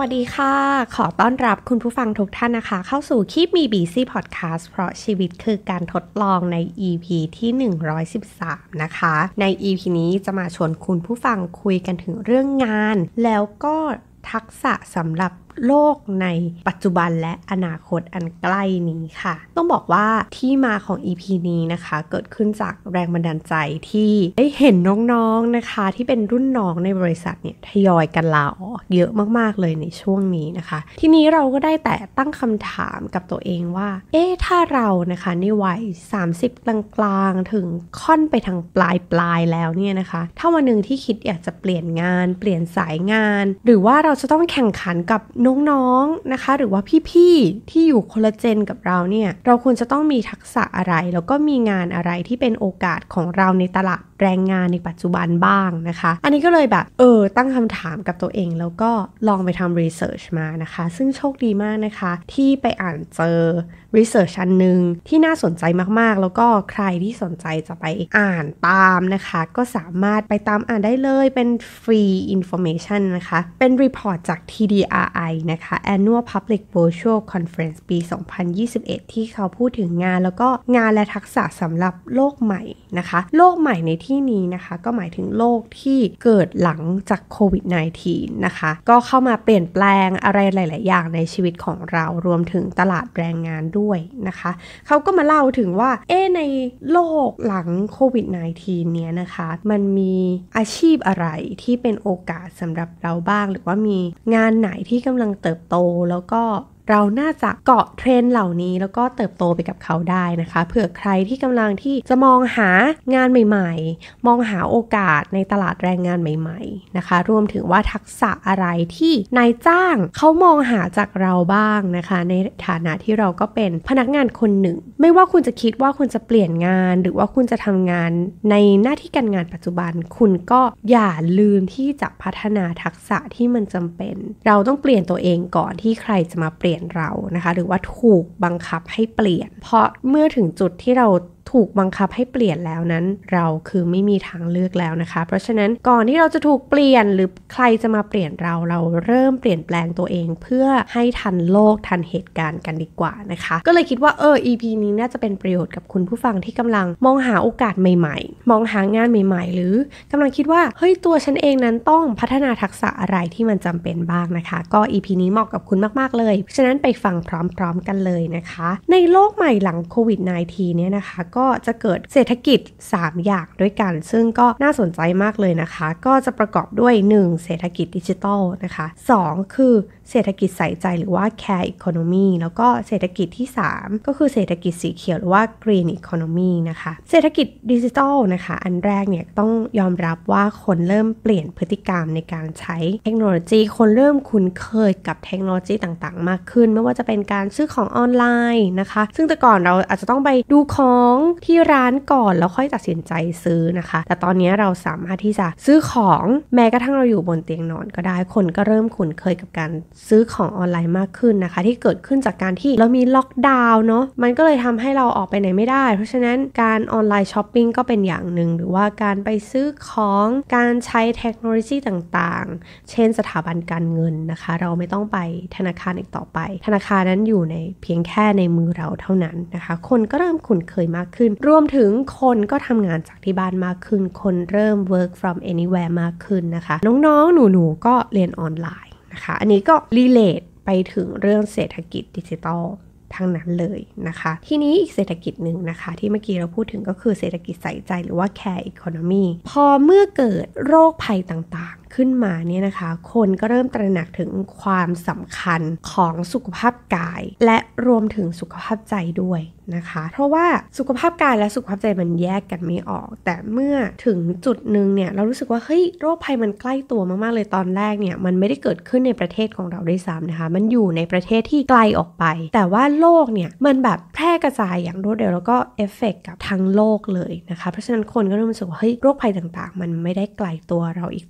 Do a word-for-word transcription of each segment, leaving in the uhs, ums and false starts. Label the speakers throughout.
Speaker 1: สดีค่ะขอต้อนรับคุณผู้ฟังทุกท่านนะคะเข้าสู่ Keep Me Busy Podcast เพราะชีวิตคือการทดลองใน อี พี ที่หนึ่งร้อยสิบสามนะคะใน อี พี นี้จะมาชวนคุณผู้ฟังคุยกันถึงเรื่องงานแล้วก็ทักษะสำหรับโลกในปัจจุบันและอนาคตอันใกล้นี้ค่ะต้องบอกว่าที่มาของ อี พี นี้นะคะเกิดขึ้นจากแรงบันดาลใจที่ได้เห็นน้องๆนะคะที่เป็นรุ่นน้องในบริษัทเนี่ยทยอยกันลาออกเยอะมากๆเลยในช่วงนี้นะคะทีนี้เราก็ได้แต่ตั้งคำถามกับตัวเองว่าเอ๊ะถ้าเรานะคะในวัยสามสิบกลางๆถึงค่อนไปทางปลายๆแล้วเนี่ยนะคะถ้าวันหนึ่งที่คิดอยากจะเปลี่ยนงานเปลี่ยนสายงานหรือว่าเราจะต้องแข่งขันกับน้องๆนะคะหรือว่าพี่ๆที่อยู่คนละเจนกับเราเนี่ยเราควรจะต้องมีทักษะอะไรแล้วก็มีงานอะไรที่เป็นโอกาสของเราในตลาดแรงงานในปัจจุบันบ้างนะคะอันนี้ก็เลยแบบเออตั้งคำถามกับตัวเองแล้วก็ลองไปทำรีเสิร์ชมานะคะซึ่งโชคดีมากนะคะที่ไปอ่านเจอรีเสิร์ชอันนึงที่น่าสนใจมากๆแล้วก็ใครที่สนใจจะไปอ่านตามนะคะก็สามารถไปตามอ่านได้เลยเป็นฟรีอินโฟเมชันนะคะเป็นรีพอร์ตจาก ที ดี อาร์ ไอ นะคะ Annual Public Virtual Conference ปี สองพันยี่สิบเอ็ด ที่เขาพูดถึงงานแล้วก็งานและทักษะสำหรับโลกใหม่นะคะโลกใหม่ในที่นี้นะคะก็หมายถึงโลกที่เกิดหลังจากโควิด สิบเก้า นะคะก็เข้ามาเปลี่ยนแปลงอะไรหลายๆอย่างในชีวิตของเรารวมถึงตลาดแรงงานด้วยนะคะเขาก็มาเล่าถึงว่าเอ๊ะในโลกหลังโควิด สิบเก้า เนี่ยนะคะมันมีอาชีพอะไรที่เป็นโอกาสสำหรับเราบ้างหรือว่ามีงานไหนที่กำลังเติบโตแล้วก็เราน่าจะเกาะเทรนด์เหล่านี้แล้วก็เติบโตไปกับเขาได้นะคะเผื่อใครที่กำลังที่จะมองหางานใหม่ๆมองหาโอกาสในตลาดแรงงานใหม่ๆนะคะรวมถึงว่าทักษะอะไรที่นายจ้างเขามองหาจากเราบ้างนะคะในฐานะที่เราก็เป็นพนักงานคนหนึ่งไม่ว่าคุณจะคิดว่าคุณจะเปลี่ยนงานหรือว่าคุณจะทำงานในหน้าที่การงานปัจจุบันคุณก็อย่าลืมที่จะพัฒนาทักษะที่มันจำเป็นเราต้องเปลี่ยนตัวเองก่อนที่ใครจะมาเปลี่ยนเรานะคะหรือว่าถูกบังคับให้เปลี่ยนเพราะเมื่อถึงจุดที่เราถูกบังคับให้เปลี่ยนแล้วนั้นเราคือไม่มีทางเลือกแล้วนะคะเพราะฉะนั้นก่อนที่เราจะถูกเปลี่ยนหรือใครจะมาเปลี่ยนเราเราเริ่มเปลี่ยนแปลงตัวเองเพื่อให้ทันโลกทันเหตุการณ์กันดีกว่านะคะก็เลยคิดว่าเออ อี พี นี้น่าจะเป็นประโยชน์กับคุณผู้ฟังที่กำลังมองหาโอกาสใหม่ๆมองหางานใหม่ๆหรือกำลังคิดว่าเฮ้ยตัวฉันเองนั้นต้องพัฒนาทักษะอะไรที่มันจำเป็นบ้างนะคะก็ อี พี นี้เหมาะกับคุณมากๆเลยฉะนั้นไปฟังพร้อมๆกันเลยนะคะในโลกใหม่หลังโควิด สิบเก้า เนี่ยนะคะก็จะเกิดเศรษฐกิจสามอย่างด้วยกันซึ่งก็น่าสนใจมากเลยนะคะก็จะประกอบด้วยหนึ่งเศรษฐกิจดิจิทัลนะคะสองคือเศรษฐกิจใส่ใจหรือว่า care economy แล้วก็เศรษฐกิจที่สามก็คือเศรษฐกิจสีเขียวหรือว่า green economy นะคะเศรษฐกิจดิจิทัลนะคะอันแรกเนี่ยต้องยอมรับว่าคนเริ่มเปลี่ยนพฤติกรรมในการใช้เทคโนโลยีคนเริ่มคุ้นเคยกับเทคโนโลยีต่างๆมากขึ้นไม่ว่าจะเป็นการซื้อของออนไลน์นะคะซึ่งแต่ก่อนเราอาจจะต้องไปดูของที่ร้านก่อนแล้วค่อยตัดสินใจซื้อนะคะแต่ตอนนี้เราสามารถที่จะซื้อของแม้กระทั่งเราอยู่บนเตียงนอนก็ได้คนก็เริ่มคุ้นเคยกับการซื้อของออนไลน์มากขึ้นนะคะที่เกิดขึ้นจากการที่เรามีล็อกดาวน์เนาะมันก็เลยทำให้เราออกไปไหนไม่ได้เพราะฉะนั้นการออนไลน์ช้อปปิ้งก็เป็นอย่างหนึ่งหรือว่าการไปซื้อของการใช้เทคโนโลยีต่างๆเช่นสถาบันการเงินนะคะเราไม่ต้องไปธนาคารอีกต่อไปธนาคารนั้นอยู่ในเพียงแค่ในมือเราเท่านั้นนะคะคนก็เริ่มคุ้นเคยมากขึ้นรวมถึงคนก็ทำงานจากที่บ้านมากขึ้นคนเริ่ม work from anywhere มากขึ้นนะคะน้องๆหนูๆก็เรียนออนไลน์นะคะอันนี้ก็ relate ไปถึงเรื่องเศรษฐกิจดิจิทัลทั้งนั้นเลยนะคะทีนี้อีกเศรษฐกิจหนึ่งนะคะที่เมื่อกี้เราพูดถึงก็คือเศรษฐกิจใส่ใจหรือว่า care economy พอเมื่อเกิดโรคภัยต่างๆขึ้นมาเนี่ยนะคะคนก็เริ่มตระหนักถึงความสำคัญของสุขภาพกายและรวมถึงสุขภาพใจด้วยนะคะเพราะว่าสุขภาพกายและสุขภาพใจมันแยกกันไม่ออกแต่เมื่อถึงจุดหนึ่งเนี่ยเรารู้สึกว่าเฮ้ยโรคภัยมันใกล้ตัวมากๆเลยตอนแรกเนี่ยมันไม่ได้เกิดขึ้นในประเทศของเราด้วยซ้ำนะคะมันอยู่ในประเทศที่ไกลออกไปแต่ว่าโลกเนี่ยมันแบบแพร่กระจายอย่างรวดเร็วแล้วก็เอฟเฟกต์กับทั้งโลกเลยนะคะเพราะฉะนั้นคนก็เริ่มรู้สึกว่าเฮ้ยโรคภัยต่างๆมันไม่ได้ไกลตัวเราอีกต่อไป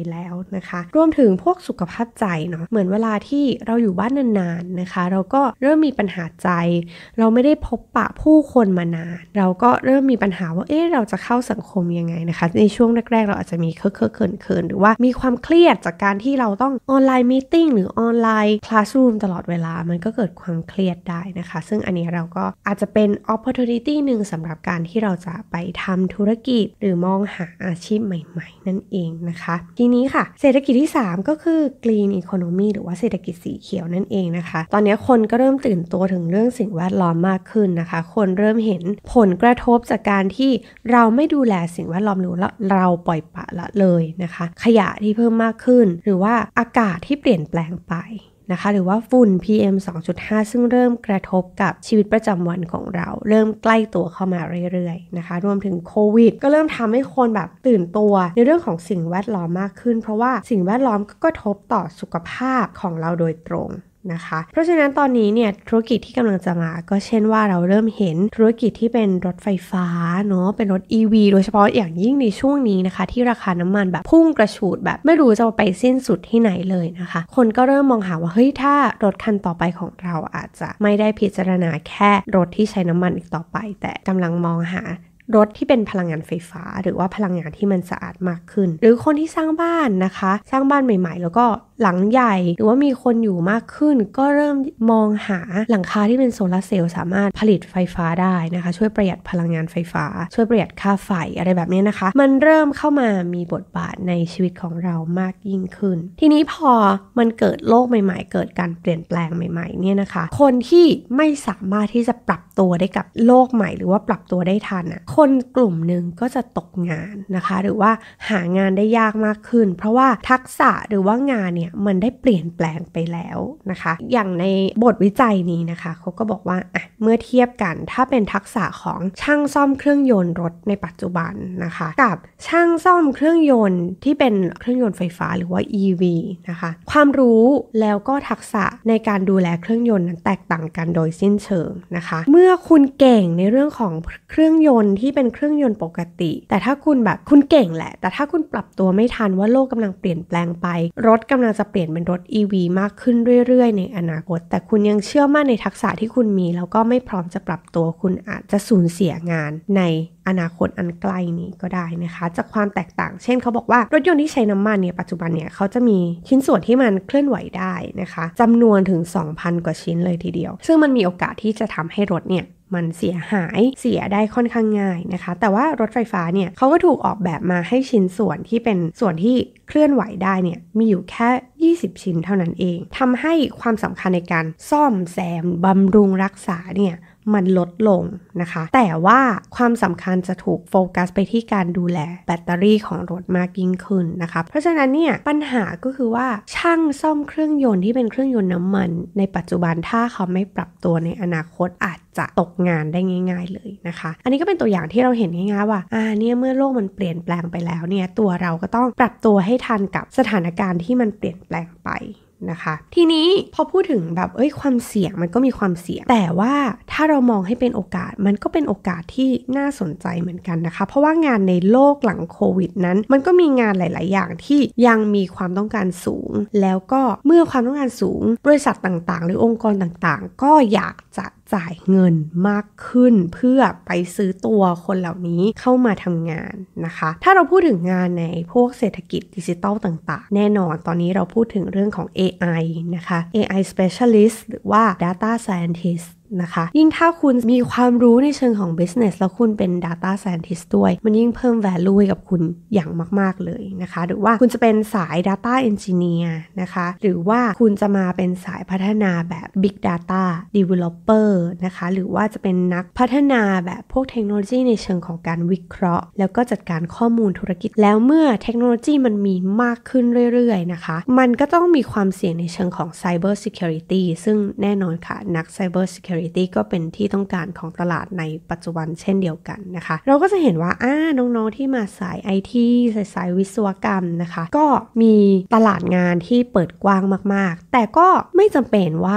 Speaker 1: แล้วนะคะรวมถึงพวกสุขภาพใจเนาะเหมือนเวลาที่เราอยู่บ้านนานๆนะคะเราก็เริ่มมีปัญหาใจเราไม่ได้พบปะผู้คนมานานเราก็เริ่มมีปัญหาว่าเอ๊ะเราจะเข้าสังคมยังไงนะคะในช่วงแรกๆเราอาจจะมีเคอะเคอะเขินๆหรือว่ามีความเครียดจากการที่เราต้องออนไลน์มีตติ้งหรือออนไลน์คลาสรูมตลอดเวลามันก็เกิดความเครียดได้นะคะซึ่งอันนี้เราก็อาจจะเป็น opportunity นึงสำหรับการที่เราจะไปทำธุรกิจหรือมองหาอาชีพใหม่ๆนั่นเองนะคะทีนี้ค่ะเศรษฐกิจที่สามก็คือ green economy หรือว่าเศรษฐกิจสีเขียวนั่นเองนะคะตอนนี้คนก็เริ่มตื่นตัวถึงเรื่องสิ่งแวดล้อมมากขึ้นนะคะคนเริ่มเห็นผลกระทบจากการที่เราไม่ดูแลสิ่งแวดล้อมหรือเราปล่อยปละละเลยนะคะขยะที่เพิ่มมากขึ้นหรือว่าอากาศที่เปลี่ยนแปลงไปนะคะหรือว่าฝุ่น พี เอ็ม สองจุดห้า ซึ่งเริ่มกระทบกับชีวิตประจำวันของเราเริ่มใกล้ตัวเข้ามาเรื่อยๆนะคะรวมถึงโควิดก็เริ่มทำให้คนแบบตื่นตัวในเรื่องของสิ่งแวดล้อมมากขึ้นเพราะว่าสิ่งแวดล้อมก็กระทบต่อสุขภาพของเราโดยตรงนะคะเพราะฉะนั้นตอนนี้เนี่ยธุรกิจที่กำลังจะมาก็เช่นว่าเราเริ่มเห็นธุรกิจที่เป็นรถไฟฟ้าเนาะเป็นรถ อี วี โดยเฉพาะอย่างยิ่งในช่วงนี้นะคะที่ราคาน้ำมันแบบพุ่งกระฉูดแบบไม่รู้จะไปสิ้นสุดที่ไหนเลยนะคะคนก็เริ่มมองหาว่าเฮ้ยถ้ารถคันต่อไปของเราอาจจะไม่ได้พิจารณาแค่รถที่ใช้น้ำมันอีกต่อไปแต่กำลังมองหารถที่เป็นพลังงานไฟฟ้าหรือว่าพลังงานที่มันสะอาดมากขึ้นหรือคนที่สร้างบ้านนะคะสร้างบ้านใหม่ๆแล้วก็หลังใหญ่หรือว่ามีคนอยู่มากขึ้นก็เริ่มมองหาหลังคาที่เป็นโซลาร์เซลล์สามารถผลิตไฟฟ้าได้นะคะช่วยประหยัดพลังงานไฟฟ้าช่วยประหยัดค่าไฟอะไรแบบนี้นะคะมันเริ่มเข้ามามีบทบาทในชีวิตของเรามากยิ่งขึ้นทีนี้พอมันเกิดโลกใหม่ๆเกิดการเปลี่ยนแปลงใหม่ๆเนี่ยนะคะคนที่ไม่สามารถที่จะปรับตัวได้กับโลกใหม่หรือว่าปรับตัวได้ทันอ่ะคนกลุ่มหนึ่งก็จะตกงานนะคะหรือว่าหางานได้ยากมากขึ้นเพราะว่าทักษะหรือว่างานเนี่ยมันได้เปลี่ยนแปลงไปแล้วนะคะอย่างในบทวิจัยนี้นะคะเขาก็บอกว่าอ่ะเมื่อเทียบกันถ้าเป็นทักษะของช่างซ่อมเครื่องยนต์รถในปัจจุบันนะคะกับช่างซ่อมเครื่องยนต์ที่เป็นเครื่องยนต์ไฟฟ้าหรือว่า อี วี นะคะความรู้แล้วก็ทักษะในการดูแลเครื่องยนต์นั้นแตกต่างกันโดยสิ้นเชิงนะคะเมื่อคุณเก่งในเรื่องของเครื่องยนต์ที่เป็นเครื่องยนต์ปกติแต่ถ้าคุณแบบคุณเก่งแหละแต่ถ้าคุณปรับตัวไม่ทันว่าโลกกำลังเปลี่ยนแปลงไปรถกำลังจะเปลี่ยนเป็นรถ อี วี มากขึ้นเรื่อยๆในอนาคตแต่คุณยังเชื่อมั่นในทักษะที่คุณมีแล้วก็ไม่พร้อมจะปรับตัวคุณอาจจะสูญเสียงานในอนาคตอันใกล้นี้ก็ได้นะคะจากความแตกต่างเช่นเขาบอกว่ารถยนต์ที่ใช้น้ำมันเนี่ยปัจจุบันเนี่ยเขาจะมีชิ้นส่วนที่มันเคลื่อนไหวได้นะคะจำนวนถึง สองพัน กว่าชิ้นเลยทีเดียวซึ่งมันมีโอกาสที่จะทำให้รถเนี่ยมันเสียหายเสียได้ค่อนข้างง่ายนะคะแต่ว่ารถไฟฟ้าเนี่ยเขาก็ถูกออกแบบมาให้ชิ้นส่วนที่เป็นส่วนที่เคลื่อนไหวได้เนี่ยมีอยู่แค่ยี่สิบชิ้นเท่านั้นเองทำให้ความสำคัญในการซ่อมแซมบำรุงรักษาเนี่ยมันลดลงนะคะแต่ว่าความสำคัญจะถูกโฟกัสไปที่การดูแลแบตเตอรี่ของรถมากยิ่งขึ้นนะคะเพราะฉะนั้นเนี่ยปัญหาก็คือว่าช่างซ่อมเครื่องยนต์ที่เป็นเครื่องยนต์น้ำมันในปัจจุบันถ้าเขาไม่ปรับตัวในอนาคตอาจจะตกงานได้ง่ายๆเลยนะคะอันนี้ก็เป็นตัวอย่างที่เราเห็นง่ายๆว่าอ่าเนี่ยเมื่อโลกมันเปลี่ยนแปลงไปแล้วเนี่ยตัวเราก็ต้องปรับตัวให้ทันกับสถานการณ์ที่มันเปลี่ยนแปลงไปนะคะทีนี้พอพูดถึงแบบเอ้ยความเสี่ยงมันก็มีความเสี่ยงแต่ว่าถ้าเรามองให้เป็นโอกาสมันก็เป็นโอกาสที่น่าสนใจเหมือนกันนะคะเพราะว่างานในโลกหลังโควิดนั้นมันก็มีงานหลายๆอย่างที่ยังมีความต้องการสูงแล้วก็เมื่อความต้องการสูงบริษัทต่างๆหรือองค์กรต่างๆก็อยากจะจ่ายเงินมากขึ้นเพื่อไปซื้อตัวคนเหล่านี้เข้ามาทำงานนะคะถ้าเราพูดถึงงานในพวกเศรษฐกิจดิจิทัลต่างๆแน่นอนตอนนี้เราพูดถึงเรื่องของ เอ ไอ นะคะ เอ ไอ Specialist หรือว่า Data Scientistนะคะยิ่งถ้าคุณมีความรู้ในเชิงของ business แล้วคุณเป็น data scientist ด้วยมันยิ่งเพิ่ม value ให้กับคุณอย่างมากๆเลยนะคะหรือว่าคุณจะเป็นสาย data engineer นะคะหรือว่าคุณจะมาเป็นสายพัฒนาแบบ big data developer นะคะหรือว่าจะเป็นนักพัฒนาแบบพวกเทคโนโลยีในเชิงของการวิเคราะห์แล้วก็จัดการข้อมูลธุรกิจแล้วเมื่อเทคโนโลยีมันมีมากขึ้นเรื่อยๆนะคะมันก็ต้องมีความเสี่ยงในเชิงของ cyber security ซึ่งแน่นอนค่ะนัก cyber securityก็เป็นที่ต้องการของตลาดในปัจจุบันเช่นเดียวกันนะคะเราก็จะเห็นว่าอ่าน้องๆที่มาสาย ไอ ที สายสายวิศวกรรมนะคะก็มีตลาดงานที่เปิดกว้างมากๆแต่ก็ไม่จำเป็นว่า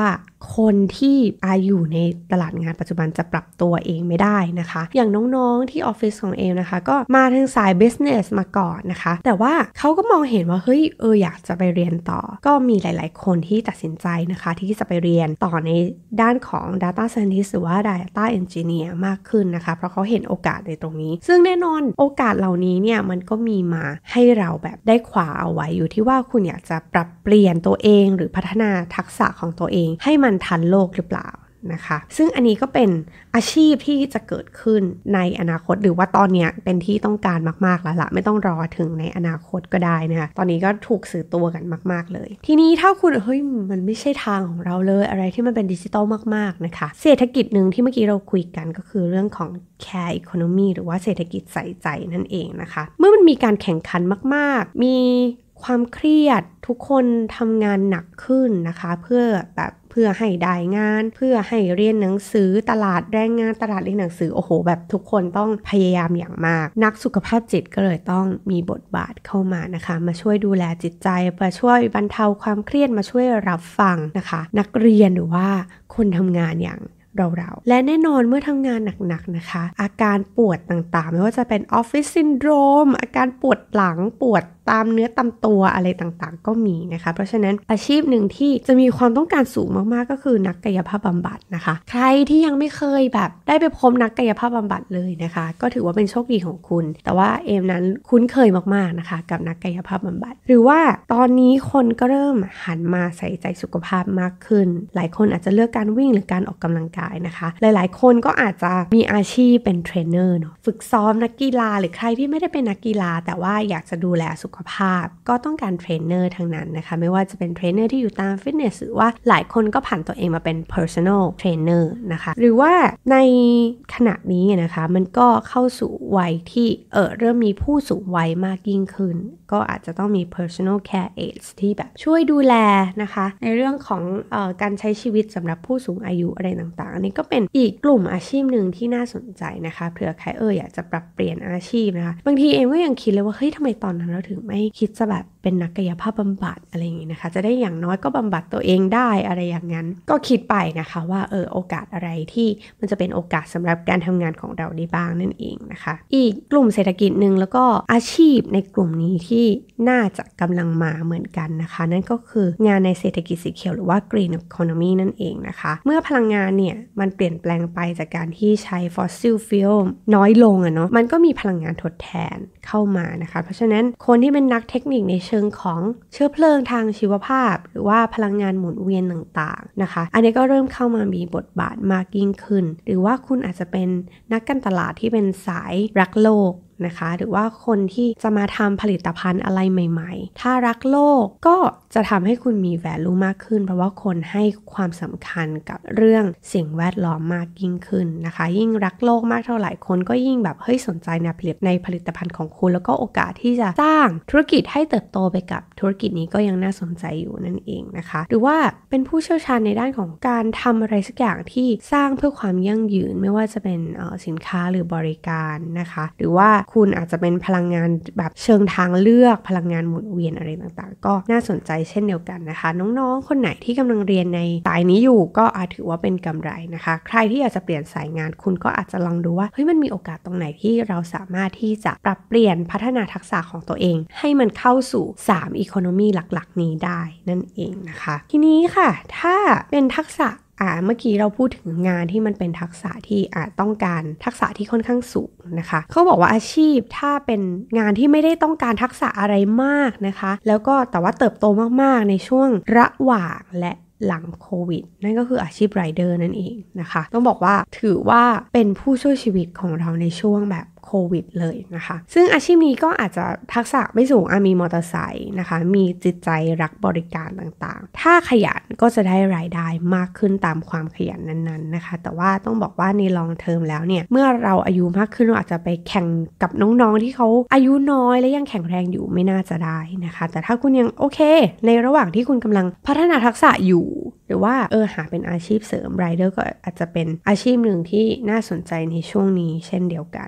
Speaker 1: คนที่อาอยู่ในตลาดงานปัจจุบันจะปรับตัวเองไม่ได้นะคะอย่างน้องๆที่ออฟฟิศของเอมนะคะก็มาทางสาย business มาก่อนนะคะแต่ว่าเขาก็มองเห็นว่าเฮ้ยเอออยากจะไปเรียนต่อก็มีหลายๆคนที่ตัดสินใจนะคะที่จะไปเรียนต่อในด้านของ data scientist หรือว่า data engineer มากขึ้นนะคะเพราะเขาเห็นโอกาสในตรงนี้ซึ่งแน่นอนโอกาสเหล่านี้เนี่ยมันก็มีมาให้เราแบบได้คว้าเอาไว้อยู่ที่ว่าคุณอยากจะปรับเปลี่ยนตัวเองหรือพัฒนาทักษะของตัวเองให้มันทันโลกหรือเปล่านะคะซึ่งอันนี้ก็เป็นอาชีพที่จะเกิดขึ้นในอนาคตหรือว่าตอนนี้เป็นที่ต้องการมากๆแล้วล่ะไม่ต้องรอถึงในอนาคตก็ได้นะคะตอนนี้ก็ถูกสื่อตัวกันมากๆเลยทีนี้ถ้าคุณเฮ้ยมันไม่ใช่ทางของเราเลยอะไรที่มันเป็นดิจิตอลมากๆนะคะเศรษฐกิจหนึ่งที่เมื่อกี้เราคุยกันก็คือเรื่องของ care economy หรือว่าเศรษฐกิจใส่ใจนั่นเองนะคะเมื่อมันมีการแข่งขันมากๆมีความเครียดทุกคนทำงานหนักขึ้นนะคะเพื่อแบบเพื่อให้ได้งานเพื่อให้เรียนหนังสือตลาดแรงงานตลาดเรียนหนังสือโอ้โหแบบทุกคนต้องพยายามอย่างมากนักสุขภาพจิตก็เลยต้องมีบทบาทเข้ามานะคะมาช่วยดูแลจิตใจมาช่วยบรรเทาความเครียดมาช่วยรับฟังนะคะนักเรียนหรือว่าคนทำงานอย่างเราๆและแน่นอนเมื่อทำงานหนักๆนะคะอาการปวดต่างๆไม่ว่าจะเป็นออฟฟิศซินโดรมอาการปวดหลังปวดตามเนื้อตามตัวอะไรต่างๆก็มีนะคะเพราะฉะนั้นอาชีพหนึ่งที่จะมีความต้องการสูงมากๆก็คือนักกายภาพบำบัดนะคะใครที่ยังไม่เคยแบบได้ไปพบนักกายภาพบำบัดเลยนะคะก็ถือว่าเป็นโชคดีของคุณแต่ว่าเอมนั้นคุ้นเคยมากๆนะคะกับนักกายภาพบำบัดหรือว่าตอนนี้คนก็เริ่มหันมาใส่ใจสุขภาพมากขึ้นหลายคนอาจจะเลือกการวิ่งหรือการออกกำลังกายนะคะหลายๆคนก็อาจจะมีอาชีพเป็นเทรนเนอร์เนาะฝึกซ้อมนักกีฬาหรือใครที่ไม่ได้เป็นนักกีฬาแต่ว่าอยากจะดูแลสุขภาพก็ต้องการเทรนเนอร์ทั้งนั้นนะคะไม่ว่าจะเป็นเทรนเนอร์ที่อยู่ตามฟิตเนสหรือว่าหลายคนก็ผ่านตัวเองมาเป็น personal trainer นะคะหรือว่าในขณะนี้นะคะมันก็เข้าสู่วัยที่เออเริ่มมีผู้สูงวัยมากยิ่งขึ้นก็อาจจะต้องมี personal care aides ที่แบบช่วยดูแลนะคะในเรื่องของเอ่อการใช้ชีวิตสำหรับผู้สูงอายุอะไรต่างๆอันนี้ก็เป็นอีกกลุ่มอาชีพหนึ่งที่น่าสนใจนะคะเผื่อใครเอออยากจะปรับเปลี่ยนอาชีพนะคะบางทีเองก็ยังคิดเลยว่าเฮ้ยทำไมตอนนั้นเราถึงไม่คิดจะแบบเป็นนักกายภาพบำบัดอะไรอย่างนี้นะคะจะได้อย่างน้อยก็บำบัดตัวเองได้อะไรอย่างนั้นก็คิดไปนะคะว่าเออโอกาสอะไรที่มันจะเป็นโอกาสสำหรับการทำงานของเราได้บ้างนั่นเองนะคะอีกกลุ่มเศรษฐกิจหนึ่งแล้วก็อาชีพในกลุ่มนี้ที่น่าจะกำลังมาเหมือนกันนะคะนั่นก็คืองานในเศรษฐกิจสีเขียวหรือว่า green economy นั่นเองนะคะเมื่อพลังงานเนี่ยมันเปลี่ยนแปลงไปจากการที่ใช้ fossil fuel น้อยลงอะเนาะมันก็มีพลังงานทดแทนเข้ามานะคะเพราะฉะนั้นคนที่เป็นนักเทคนิคในเชิงของเชื้อเพลิงทางชีวภาพหรือว่าพลังงานหมุนเวียนต่างๆนะคะอันนี้ก็เริ่มเข้ามามีบทบาทมากยิ่งขึ้นหรือว่าคุณอาจจะเป็นนักการตลาดที่เป็นสายรักโลกนะคะหรือว่าคนที่จะมาทำผลิตภัณฑ์อะไรใหม่ๆถ้ารักโลกก็จะทำให้คุณมี value มากขึ้นเพราะว่าคนให้ความสำคัญกับเรื่องสิ่งแวดล้อมมากยิ่งขึ้นนะคะยิ่งรักโลกมากเท่าไหร่คนก็ยิ่งแบบเฮ้ยสนใจในผลิตในผลิตภัณฑ์ของคุณแล้วก็โอกาสที่จะสร้างธุรกิจให้เติบโตไปกับธุรกิจนี้ก็ยังน่าสนใจอยู่นั่นเองนะคะหรือว่าเป็นผู้เชี่ยวชาญในด้านของการทำอะไรสักอย่างที่สร้างเพื่อความยั่งยืนไม่ว่าจะเป็นสินค้าหรือบริการนะคะหรือว่าคุณอาจจะเป็นพลังงานแบบเชิงทางเลือกพลังงานหมุนเวียนอะไรต่างๆก็น่าสนใจเช่นเดียวกันนะคะน้องๆคนไหนที่กำลังเรียนในสายนี้อยู่ก็อาจถือว่าเป็นกำไรนะคะใครที่อยากจะเปลี่ยนสายงานคุณก็อาจจะลองดูว่าเฮ้ยมันมีโอกาสตรงไหนที่เราสามารถที่จะปรับเปลี่ยนพัฒนาทักษะของตัวเองให้มันเข้าสู่สาม economy หลักๆนี้ได้นั่นเองนะคะทีนี้ค่ะถ้าเป็นทักษะอ่าเมื่อกี้เราพูดถึงงานที่มันเป็นทักษะที่อาจต้องการทักษะที่ค่อนข้างสูงนะคะเขาบอกว่าอาชีพถ้าเป็นงานที่ไม่ได้ต้องการทักษะอะไรมากนะคะแล้วก็แต่ว่าเติบโตมากๆในช่วงระหว่างและหลังโควิดนั่นก็คืออาชีพไรเดอร์นั่นเองนะคะต้องบอกว่าถือว่าเป็นผู้ช่วยชีวิตของเราในช่วงแบบโควิดเลยนะคะซึ่งอาชีพนี้ก็อาจจะทักษะไม่สูงอามีมอเตอร์ไซค์นะคะมีจิตใจรักบริการต่างๆถ้าขยันก็จะได้รายได้มากขึ้นตามความขยันนั้นๆนะคะแต่ว่าต้องบอกว่าในลองเทอมแล้วเนี่ยเมื่อเราอายุมากขึ้นเราอาจจะไปแข่งกับน้องๆที่เขาอายุน้อยและยังแข็งแรงอยู่ไม่น่าจะได้นะคะแต่ถ้าคุณยังโอเคในระหว่างที่คุณกำลังพัฒนาทักษะอยู่หรือว่าเออหาเป็นอาชีพเสริมไรเดอร์ก็อาจจะเป็นอาชีพหนึ่งที่น่าสนใจในช่วงนี้เช่นเดียวกันนะคะ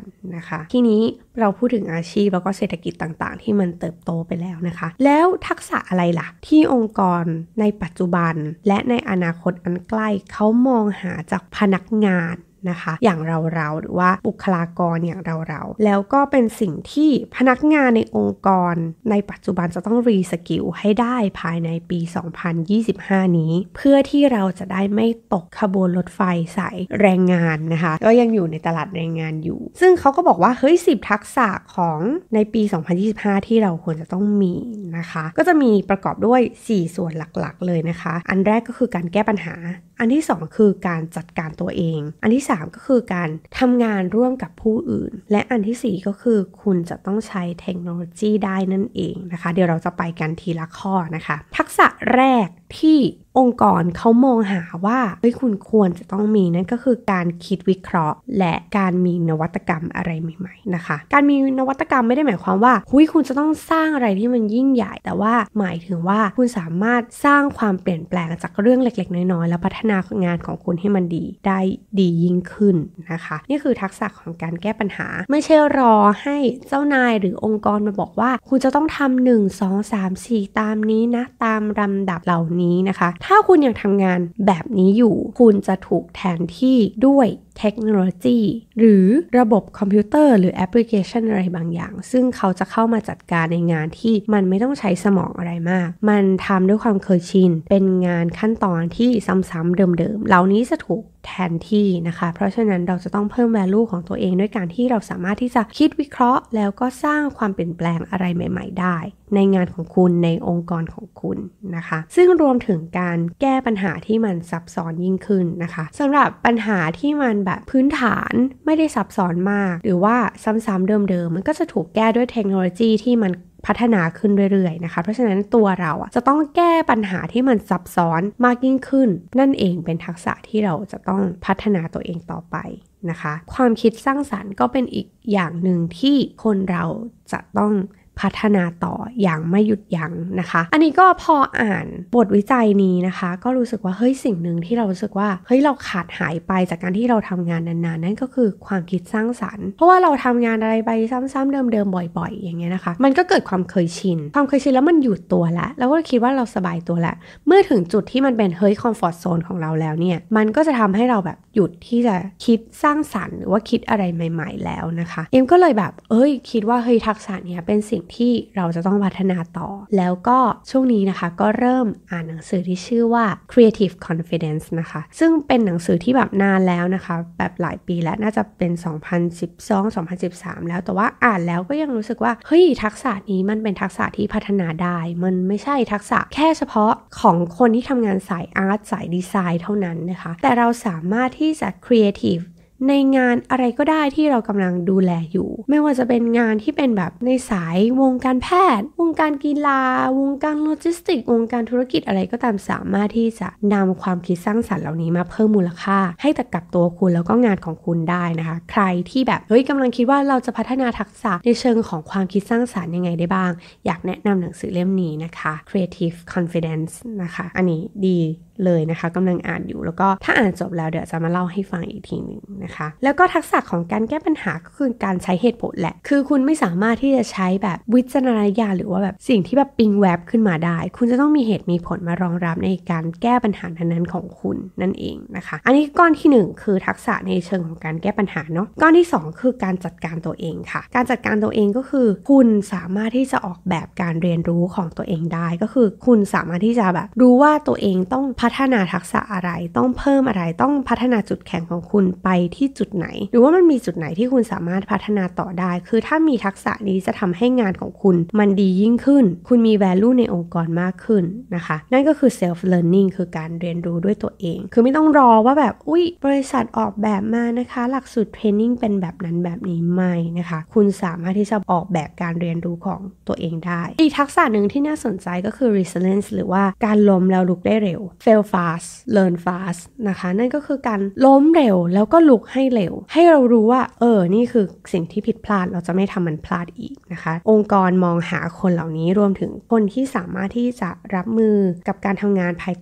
Speaker 1: นะคะทีนี้เราพูดถึงอาชีพแล้วก็เศรษฐกิจต่างๆที่มันเติบโตไปแล้วนะคะแล้วทักษะอะไรล่ะที่องค์กรในปัจจุบันและในอนาคตอันใกล้เขามองหาจากพนักงานนะคะอย่างเราๆหรือว่าบุคลากรอย่างเราๆแล้วก็เป็นสิ่งที่พนักงานในองค์กรในปัจจุบันจะต้องรีสกิลให้ได้ภายในปีสองพันยี่สิบห้านี้เพื่อที่เราจะได้ไม่ตกขบวนรถไฟสายแรงงานนะคะก็ยังอยู่ในตลาดแรงงานอยู่ซึ่งเขาก็บอกว่าเฮ้ยสิบทักษะของในปีสองพันยี่สิบห้าที่เราควรจะต้องมีนะคะก็จะมีประกอบด้วยสี่ส่วนหลักๆเลยนะคะอันแรกก็คือการแก้ปัญหาอันที่สองคือการจัดการตัวเองอันที่สามก็คือการทำงานร่วมกับผู้อื่นและอันที่สี่ก็คือคุณจะต้องใช้เทคโนโลยีได้นั่นเองนะคะเดี๋ยวเราจะไปกันทีละข้อนะคะทักษะแรกที่องค์กรเขามองหาว่าเฮ้ยคุณควรจะต้องมีนั่นก็คือการคิดวิเคราะห์และการมีนวัตกรรมอะไรใหม่ๆนะคะการมีนวัตกรรมไม่ได้หมายความว่าหุ้ยคุณจะต้องสร้างอะไรที่มันยิ่งใหญ่แต่ว่าหมายถึงว่าคุณสามารถสร้างความเปลี่ยนแปลงจากเรื่องเล็กๆน้อยๆแล้วพัฒนางานของคุณให้มันดีได้ดียิ่งขึ้นนะคะนี่คือทักษะของการแก้ปัญหาไม่ใช่รอให้เจ้านายหรือองค์กรมาบอกว่าคุณจะต้องทำหนึ่ง สอง สาม สี่ตามนี้นะตามลำดับเหล่านี้นะคะถ้าคุณยังทำงานแบบนี้อยู่คุณจะถูกแทนที่ด้วยเทคโนโลยีหรือระบบคอมพิวเตอร์หรือแอปพลิเคชันอะไรบางอย่างซึ่งเขาจะเข้ามาจัดการในงานที่มันไม่ต้องใช้สมองอะไรมากมันทำด้วยความเคยชินเป็นงานขั้นตอนที่ซ้ำๆเดิมๆเหล่านี้จะถูกแทนที่นะคะเพราะฉะนั้นเราจะต้องเพิ่ม value ของตัวเองด้วยการที่เราสามารถที่จะคิดวิเคราะห์แล้วก็สร้างความเปลี่ยนแปลงอะไรใหม่ๆได้ในงานของคุณในองค์กรของคุณนะคะซึ่งรวมถึงการแก้ปัญหาที่มันซับซ้อนยิ่งขึ้นนะคะสำหรับปัญหาที่มันแบบพื้นฐานไม่ได้ซับซ้อนมากหรือว่าซ้ำๆเดิมๆมันก็จะถูกแก้ด้วยเทคโนโลยีที่มันพัฒนาขึ้นเรื่อยๆนะคะเพราะฉะนั้นตัวเราอ่ะจะต้องแก้ปัญหาที่มันซับซ้อนมากยิ่งขึ้นนั่นเองเป็นทักษะที่เราจะต้องพัฒนาตัวเองต่อไปนะคะความคิดสร้างสรรค์ก็เป็นอีกอย่างหนึ่งที่คนเราจะต้องพัฒนาต่ออย่างไม่หยุดยั้งนะคะอันนี้ก็พออ่านบทวิจัยนี้นะคะก็รู้สึกว่าเฮ้ยสิ่งหนึ่งที่เรารู้สึกว่าเฮ้ยเราขาดหายไปจากการที่เราทำงานนานๆนั่นก็คือความคิดสร้างสรรค์เพราะว่าเราทำงานอะไรไปซ้ำๆเดิมๆบ่อยๆอย่างเงี้ยนะคะมันก็เกิดความเคยชินความเคยชินแล้วมันหยุดตัวแล้วแล้วก็คิดว่าเราสบายตัวแล้วเมื่อถึงจุดที่มันเป็นเฮ้ยคอมฟอร์ทโซนของเราแล้วเนี่ยมันก็จะทำให้เราแบบหยุดที่จะคิดสร้างสรรค์หรือว่าคิดอะไรใหม่ๆแล้วนะคะเอ็มก็เลยแบบเอ้ยคิดว่าเฮ้ยทักษะเนี้ยเป็นสิ่งที่เราจะต้องพัฒนาต่อแล้วก็ช่วงนี้นะคะก็เริ่มอ่านหนังสือที่ชื่อว่า Creative Confidence นะคะซึ่งเป็นหนังสือที่แบบนานแล้วนะคะแบบหลายปีแล้วน่าจะเป็นสองพันสิบสอง สองพันสิบสามแล้วแต่ว่าอ่านแล้วก็ยังรู้สึกว่าเฮ้ยทักษะนี้มันเป็นทักษะที่พัฒนาได้มันไม่ใช่ทักษะแค่เฉพาะของคนที่ทำงานสายอาร์ตสายดีไซน์เท่านั้นนะคะแต่เราสามารถที่จะ Creativeในงานอะไรก็ได้ที่เรากำลังดูแลอยู่ไม่ว่าจะเป็นงานที่เป็นแบบในสายวงการแพทย์วงการกีฬาวงการโลจิสติกวงการธุรกิจอะไรก็ตามสามารถที่จะนำความคิดสร้างสรรค์เหล่านี้มาเพิ่มมูลค่าให้กับตัวคุณแล้วก็งานของคุณได้นะคะใครที่แบบเฮ้ยกำลังคิดว่าเราจะพัฒนาทักษะในเชิงของความคิดสร้างสรรค์ยังไงได้บ้างอยากแนะนำหนังสือเล่มนี้นะคะ Creative Confidence นะคะอันนี้ดีเลยนะคะกำลังอ่านอยู่แล้วก็ถ้าอ่านจบแล้วเดี๋ยวจะมาเล่าให้ฟังอีกทีหนึ่งนะคะแล้วก็ทักษะของการแก้ปัญหาก็คือการใช้เหตุผลแหละคือคุณไม่สามารถที่จะใช้แบบวิจารณญาณหรือว่าแบบสิ่งที่แบบปิงแวบขึ้นมาได้คุณจะต้องมีเหตุมีผลมารองรับในการแก้ปัญหานั้นๆของคุณนั่นเองนะคะอันนี้ก้อนที่หนึ่งคือทักษะในเชิงของการแก้ปัญหาเนาะก้อนที่สองคือการจัดการตัวเองค่ะการจัดการตัวเองก็คือคุณสามารถที่จะออกแบบการเรียนรู้ของตัวเองได้ก็คือคุณสามารถที่จะแบบรู้ว่าตัวเองต้องพัฒนาทักษะอะไรต้องเพิ่มอะไรต้องพัฒนาจุดแข็งของคุณไปที่จุดไหนหรือว่ามันมีจุดไหนที่คุณสามารถพัฒนาต่อได้คือถ้ามีทักษะนี้จะทำให้งานของคุณมันดียิ่งขึ้นคุณมี value ในองค์กรมากขึ้นนะคะนั่นก็คือ self learning คือการเรียนรู้ด้วยตัวเองคือไม่ต้องรอว่าแบบอุ๊ยบริษัทออกแบบมานะคะหลักสูตรเทรนนิ่งเป็นแบบนั้นแบบนี้ไม่นะคะคุณสามารถที่จะออกแบบการเรียนรู้ของตัวเองได้อีกทักษะหนึ่งที่น่าสนใจก็คือ resilience หรือว่าการล้มแล้วลุกได้เร็ว fail fast learn fast นะคะนั่นก็คือการล้มเร็วแล้วก็ลุกให้เร็วให้เรารู้ว่าเออนี่คือสิ่งที่ผิดพลาดเราจะไม่ทำมันพลาดอีกนะคะองค์กรมองหาคนเหล่านี้รวมถึงคนที่สามารถที่จะรับมือกับการทำงานภายใต้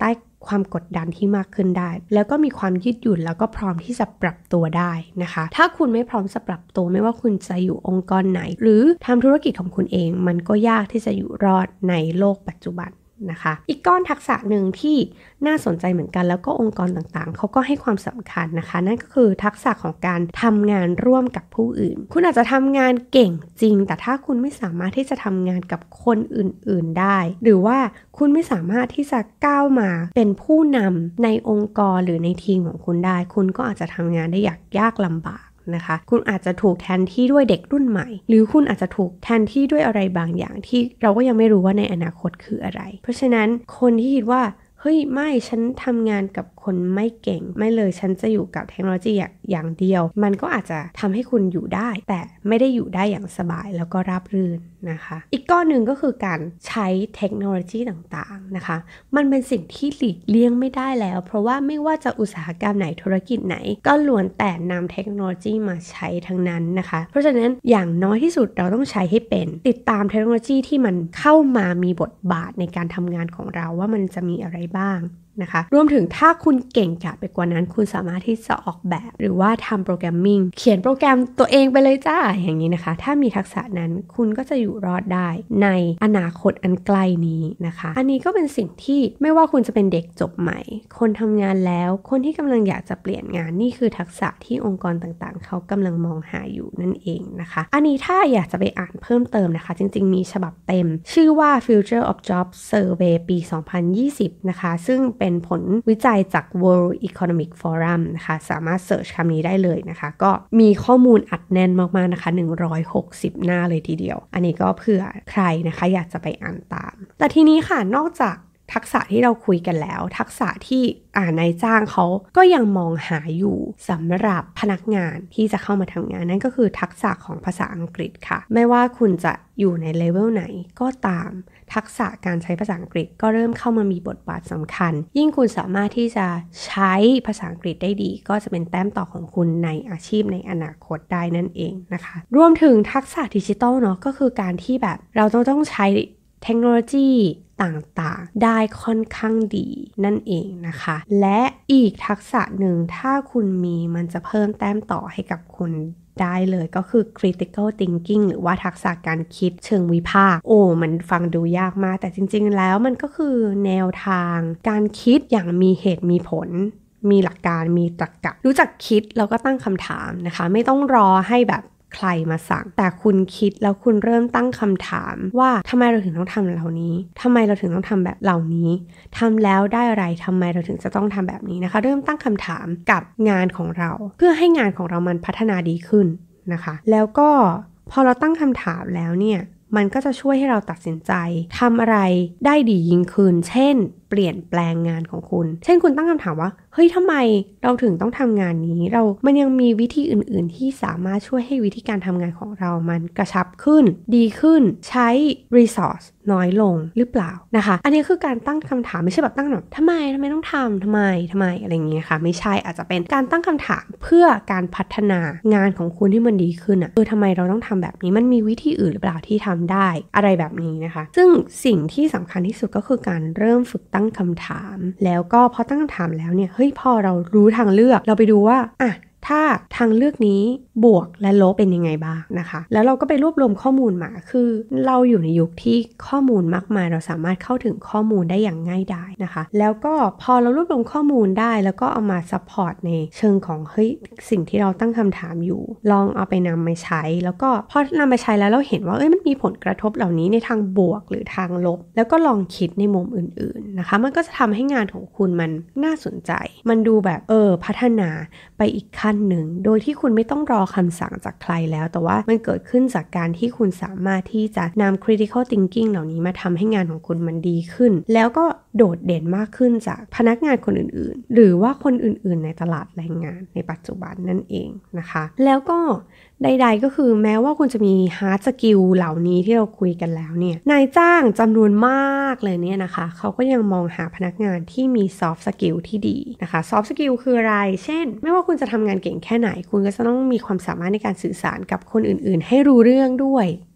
Speaker 1: ความกดดันที่มากขึ้นได้แล้วก็มีความยืดหยุ่นแล้วก็พร้อมที่จะปรับตัวได้นะคะถ้าคุณไม่พร้อมจะปรับตัวไม่ว่าคุณจะอยู่องค์กรไหนหรือทำธุรกิจของคุณเองมันก็ยากที่จะอยู่รอดในโลกปัจจุบันนะคะอีกก้อนทักษะหนึ่งที่น่าสนใจเหมือนกันแล้วก็องค์กรต่างๆเขาก็ให้ความสำคัญนะคะนั่นก็คือทักษะของการทำงานร่วมกับผู้อื่นคุณอาจจะทำงานเก่งจริงแต่ถ้าคุณไม่สามารถที่จะทำงานกับคนอื่นๆได้หรือว่าคุณไม่สามารถที่จะก้าวมาเป็นผู้นำในองค์กรหรือในทีมของคุณได้คุณก็อาจจะทำงานได้ยากยากลำบากนะคะคุณอาจจะถูกแทนที่ด้วยเด็กรุ่นใหม่หรือคุณอาจจะถูกแทนที่ด้วยอะไรบางอย่างที่เราก็ยังไม่รู้ว่าในอนาคตคืออะไรเพราะฉะนั้นคนที่คิดว่าเฮ้ยไม่ฉันทำงานกับคนไม่เก่งไม่เลยฉันจะอยู่กับเทคโนโลยีอย่างเดียวมันก็อาจจะทำให้คุณอยู่ได้แต่ไม่ได้อยู่ได้อย่างสบายแล้วก็ราบรื่นนะคะอีกก้อนหนึ่งก็คือการใช้เทคโนโลยีต่างๆนะคะมันเป็นสิ่งที่หลีกเลี่ยงไม่ได้แล้วเพราะว่าไม่ว่าจะอุตสาหกรรมไหนธุรกิจไหนก็ล้วนแต่นำเทคโนโลยีมาใช้ทั้งนั้นนะคะเพราะฉะนั้นอย่างน้อยที่สุดเราต้องใช้ให้เป็นติดตามเทคโนโลยีที่มันเข้ามามีบทบาทในการทำงานของเราว่ามันจะมีอะไรบ้างนะคะรวมถึงถ้าคุณเก่งกาจไปกว่านั้นคุณสามารถที่จะออกแบบหรือว่าทำโปรแกรมมิ่งเขียนโปรแกรมตัวเองไปเลยจ้าอย่างนี้นะคะถ้ามีทักษะนั้นคุณก็จะอยู่รอดได้ในอนาคตอันไกลนี้นะคะอันนี้ก็เป็นสิ่งที่ไม่ว่าคุณจะเป็นเด็กจบใหม่คนทำงานแล้วคนที่กำลังอยากจะเปลี่ยนงานนี่คือทักษะที่องค์กรต่างๆเขากำลังมองหาอยู่นั่นเองนะคะอันนี้ถ้าอยากจะไปอ่านเพิ่มเติมนะคะจริงๆมีฉบับเต็มชื่อว่า Future of Jobs Survey ปี สองพันยี่สิบนะคะซึ่งเป็นผลวิจัยจาก World Economic Forum นะคะสามารถเสิร์ชคำนี้ได้เลยนะคะก็มีข้อมูลอัดแน่นมากๆนะคะหนึ่งร้อยหกสิบหน้าเลยทีเดียวอันนี้ก็เผื่อใครนะคะอยากจะไปอ่านตามแต่ทีนี้ค่ะนอกจากทักษะที่เราคุยกันแล้วทักษะที่อ่านายจ้างเขาก็ยังมองหาอยู่สำหรับพนักงานที่จะเข้ามาทำงานนั่นก็คือทักษะของภาษาอังกฤษค่ะไม่ว่าคุณจะอยู่ในเลเวลไหนก็ตามทักษะการใช้ภาษาอังกฤษก็เริ่มเข้ามามีบทบาทสำคัญยิ่งคุณสามารถที่จะใช้ภาษาอังกฤษได้ดีก็จะเป็นแต้มต่อของคุณในอาชีพในอนาคตได้นั่นเองนะคะรวมถึงทักษะดิจิทัลเนาะก็คือการที่แบบเราต้องต้องใช้เทคโนโลยีต่างๆได้ค่อนข้างดีนั่นเองนะคะและอีกทักษะหนึ่งถ้าคุณมีมันจะเพิ่มแต้มต่อให้กับคุณได้เลยก็คือ critical thinking หรือว่าทักษะการคิดเชิงวิพากษ์โอ้มันฟังดูยากมากแต่จริงๆแล้วมันก็คือแนวทางการคิดอย่างมีเหตุมีผลมีหลักการมีตรรกะรู้จักคิดแล้วก็ตั้งคำถามนะคะไม่ต้องรอให้แบบใครมาสั่งแต่คุณคิดแล้วคุณเริ่มตั้งคำถามว่าทำไมเราถึงต้องทำเหล่านี้ทำไมเราถึงต้องทำแบบเหล่านี้ทำแล้วได้อะไรทำไมเราถึงจะต้องทำแบบนี้นะคะเริ่มตั้งคำถามกับงานของเราเพื่อให้งานของเรามันพัฒนาดีขึ้นนะคะแล้วก็พอเราตั้งคำถามแล้วเนี่ยมันก็จะช่วยให้เราตัดสินใจทำอะไรได้ดียิ่งขึ้นเช่นเปลี่ยนแปลงงานของคุณเช่นคุณตั้งคำถามว่าเฮ้ยทำไมเราถึงต้องทำงานนี้เรามันยังมีวิธีอื่นๆที่สามารถช่วยให้วิธีการทำงานของเรามันกระชับขึ้นดีขึ้นใช้ resource น้อยลงหรือเปล่านะคะอันนี้คือการตั้งคำถามไม่ใช่แบบตั้งแบบทำไมทำไมต้องทำทำไมทำไมอะไรอย่างเงี้ยค่ะไม่ใช่อาจจะเป็นการตั้งคำถามเพื่อการพัฒนางานของคุณที่มันดีขึ้นอ่ะเออทำไมเราต้องทำแบบนี้มันมีวิธีอื่นหรือเปล่าที่ทำได้อะไรแบบนี้นะคะซึ่งสิ่งที่สำคัญที่สุดก็คือการเริ่มฝึกตั้งคำถามแล้วก็พอตั้งคำถามแล้วเนี่ยเฮ้ยพอเรารู้ทางเลือกเราไปดูว่าอ่ะถ้าทางเลือกนี้บวกและลบเป็นยังไงบ้างนะคะแล้วเราก็ไปรวบรวมข้อมูลมาคือเราอยู่ในยุคที่ข้อมูลมากมายเราสามารถเข้าถึงข้อมูลได้อย่างง่ายดายนะคะแล้วก็พอเรารวบรวมข้อมูลได้แล้วก็เอามาซัพพอร์ตในเชิงของเฮ้ยสิ่งที่เราตั้งคำถามอยู่ลองเอาไปนำมาใช้แล้วก็พอนำมาใช้แล้วเราเห็นว่าเอ้ยมันมีผลกระทบเหล่านี้ในทางบวกหรือทางลบแล้วก็ลองคิดในมุมอื่นๆนะคะมันก็จะทำให้งานของคุณมันน่าสนใจมันดูแบบเออพัฒนาไปอีกขั้นหนึ่งโดยที่คุณไม่ต้องรอคำสั่งจากใครแล้วแต่ว่ามันเกิดขึ้นจากการที่คุณสามารถที่จะนำ critical thinking เหล่านี้มาทำให้งานของคุณมันดีขึ้นแล้วก็โดดเด่นมากขึ้นจากพนักงานคนอื่นๆหรือว่าคนอื่นๆในตลาดแรงงานในปัจจุบันนั่นเองนะคะแล้วก็ใดๆก็คือแม้ว่าคุณจะมี hard skill เหล่านี้ที่เราคุยกันแล้วเนี่ยนายจ้างจำนวนมากเลยเนี่ยนะคะเขาก็ยังมองหาพนักงานที่มี soft skill ที่ดีนะคะ soft skill คืออะไรเช่นไม่ว่าคุณจะทำงานเก่งแค่ไหนคุณก็จะต้องมีความสามารถในการสื่อสารกับคนอื่นๆให้รู้เรื่องด้วย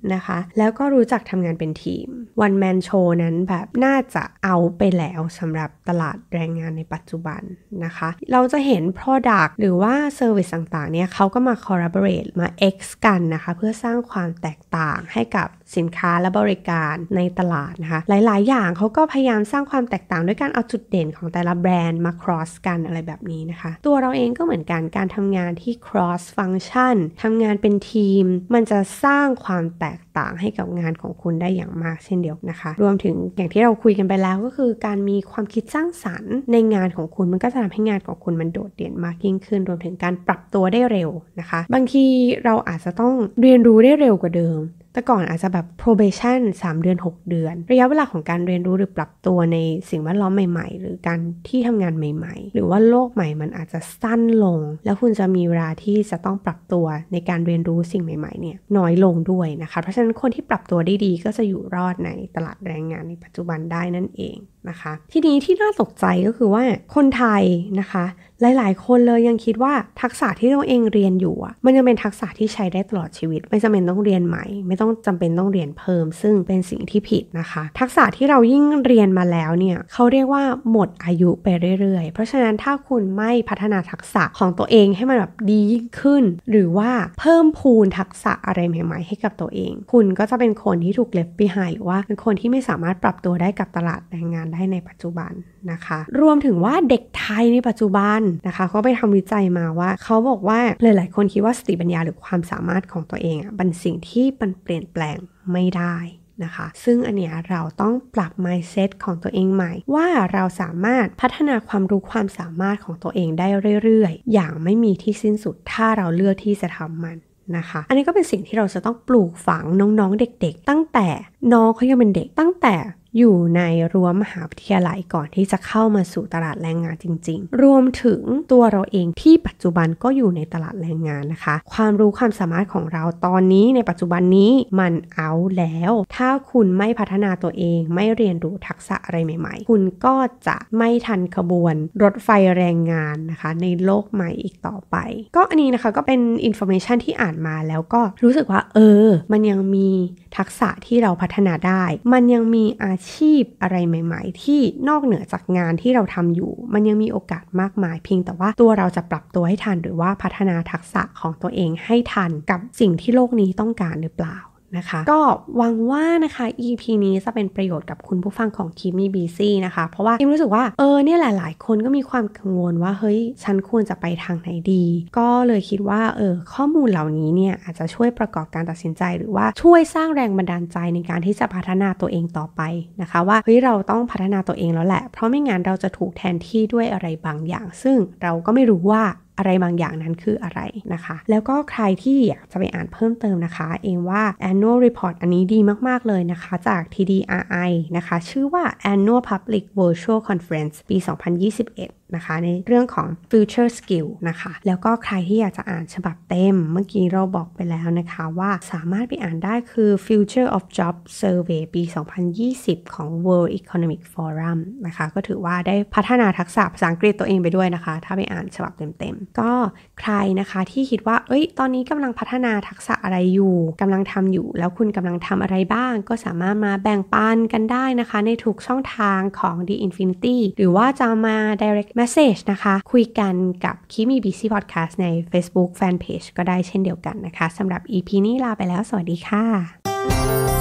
Speaker 1: นะคะแล้วก็รู้จักทำงานเป็นทีม One Man Show นั้นแบบน่าจะเอาไปแล้วสำหรับตลาดแรงงานในปัจจุบันนะคะเราจะเห็น Product หรือว่า Service ต่างๆเนี่ยเขาก็มา Collaborate มา X กันนะคะเพื่อสร้างความแตกต่างให้กับสินค้าและบริการในตลาดนะคะหลายๆอย่างเขาก็พยายามสร้างความแตกต่างด้วยการเอาจุดเด่นของแต่ละแบรนด์มา cross กันอะไรแบบนี้นะคะตัวเราเองก็เหมือนกันการทำงานที่ cross function ทำงานเป็นทีมมันจะสร้างความแตกต่างให้กับงานของคุณได้อย่างมากเช่นเดียวกันนะคะรวมถึงอย่างที่เราคุยกันไปแล้วก็คือการมีความคิดสร้างสรรค์ในงานของคุณมันก็จะทำให้งานของคุณมันโดดเด่นมากยิ่งขึ้นรวมถึงการปรับตัวได้เร็วนะคะบางทีเราอาจจะต้องเรียนรู้ได้เร็วกว่าเดิมแต่ก่อนอาจจะแบบ probation สามเดือนหกเดือนระยะเวลาของการเรียนรู้หรือปรับตัวในสิ่งแวดล้อมใหม่ๆหรือการที่ทำงานใหม่ๆหรือว่าโลกใหม่มันอาจจะสั้นลงแล้วคุณจะมีเวลาที่จะต้องปรับตัวในการเรียนรู้สิ่งใหม่ๆเนี่ยน้อยลงด้วยนะคะเพราะฉะนั้นคนที่ปรับตัวได้ดีก็จะอยู่รอดในตลาดแรงงานในปัจจุบันได้นั่นเองนะคะทีนี้ที่น่าตกใจก็คือว่าคนไทยนะคะหลายๆคนเลยยังคิดว่าทักษะที่เราเองเรียนอยู่อ่ะมันยังเป็นทักษะที่ใช้ได้ตลอดชีวิตไม่จำเป็นต้องเรียนใหม่ไม่ต้องจำเป็นต้องเรียนเพิ่มซึ่งเป็นสิ่งที่ผิดนะคะทักษะที่เรายิ่งเรียนมาแล้วเนี่ยเขาเรียกว่าหมดอายุไปเรื่อยๆเพราะฉะนั้นถ้าคุณไม่พัฒนาทักษะของตัวเองให้มันแบบดียิ่งขึ้นหรือว่าเพิ่มพูนทักษะอะไรใหม่ๆให้กับตัวเองคุณก็จะเป็นคนที่ถูก left behind หรือว่าเป็นคนที่ไม่สามารถปรับตัวได้กับตลาดแรงงานได้ในปัจจุบันนะคะรวมถึงว่าเด็กไทยในปัจจุบันนะคะเขาไปทำวิจัยมาว่าเขาบอกว่าหลายๆคนคิดว่าสติปัญญาหรือความสามารถของตัวเองอ่ะเป็นสิ่งที่มันเปลี่ยนแปลงไม่ได้นะคะซึ่งอันเนี้ยเราต้องปรับ mindset ของตัวเองใหม่ว่าเราสามารถพัฒนาความรู้ความสามารถของตัวเองได้เรื่อยๆอย่างไม่มีที่สิ้นสุดถ้าเราเลือกที่จะทำมันนะคะอันนี้ก็เป็นสิ่งที่เราจะต้องปลูกฝังน้องๆเด็กๆตั้งแต่น้องเขายังเป็นเด็กตั้งแต่อยู่ในรั้วมหาวิทยาลัยก่อนที่จะเข้ามาสู่ตลาดแรงงานจริงๆรวมถึงตัวเราเองที่ปัจจุบันก็อยู่ในตลาดแรงงานนะคะความรู้ความสามารถของเราตอนนี้ในปัจจุบันนี้มันเอาแล้วถ้าคุณไม่พัฒนาตัวเองไม่เรียนรู้ทักษะอะไรใหม่ๆคุณก็จะไม่ทันขบวนรถไฟแรงงานนะคะในโลกใหม่อีกต่อไปก็อันนี้นะคะก็เป็นอินโฟเมชันที่อ่านมาแล้วก็รู้สึกว่าเออมันยังมีทักษะที่เราพัฒนาได้มันยังมีอาชีพอะไรใหม่ๆที่นอกเหนือจากงานที่เราทำอยู่มันยังมีโอกาสมากมายเพียงแต่ว่าตัวเราจะปรับตัวให้ทันหรือว่าพัฒนาทักษะของตัวเองให้ทันกับสิ่งที่โลกนี้ต้องการหรือเปล่านะคะก็หวังว่านะคะ อี พี นี้จะเป็นประโยชน์กับคุณผู้ฟังของ Keep Me Busy นะคะเพราะว่าคิมรู้สึกว่าเออเนี่ยหลายๆคนก็มีความกังวลว่าเฮ้ยฉันควรจะไปทางไหนดีก็เลยคิดว่าเออข้อมูลเหล่านี้เนี่ยอาจจะช่วยประกอบการตัดสินใจหรือว่าช่วยสร้างแรงบันดาลใจในการที่จะพัฒนาตัวเองต่อไปนะคะว่าเฮ้ยเราต้องพัฒนาตัวเองแล้วแหละเพราะไม่งั้นเราจะถูกแทนที่ด้วยอะไรบางอย่างซึ่งเราก็ไม่รู้ว่าอะไรบางอย่างนั้นคืออะไรนะคะแล้วก็ใครที่อยากจะไปอ่านเพิ่มเติมนะคะเองว่า annual report อันนี้ดีมากๆเลยนะคะจาก ที ดี อาร์ ไอ นะคะชื่อว่า Annual Public Virtual Conference ปี สองพันยี่สิบเอ็ดนะคะในเรื่องของ future skill นะคะแล้วก็ใครที่อยากจะอ่านฉบับเต็มเมื่อกี้เราบอกไปแล้วนะคะว่าสามารถไปอ่านได้คือ Future of Job Survey ปี สองพันยี่สิบ ของ World Economic Forum นะคะก็ถือว่าได้พัฒนาทักษะภาษาอังกฤษตัวเองไปด้วยนะคะถ้าไปอ่านฉบับเต็มๆก็ใครนะคะที่คิดว่าเอ้ยตอนนี้กำลังพัฒนาทักษะอะไรอยู่กำลังทำอยู่แล้วคุณกำลังทำอะไรบ้างก็สามารถมาแบ่งปันกันได้นะคะในทุกช่องทางของ The Infinity หรือว่าจะมา direct message นะคะคุยกันกับ Keep Me Busy Podcast ใน Facebook Fanpage ก็ได้เช่นเดียวกันนะคะสำหรับ อี พี นี้ลาไปแล้วสวัสดีค่ะ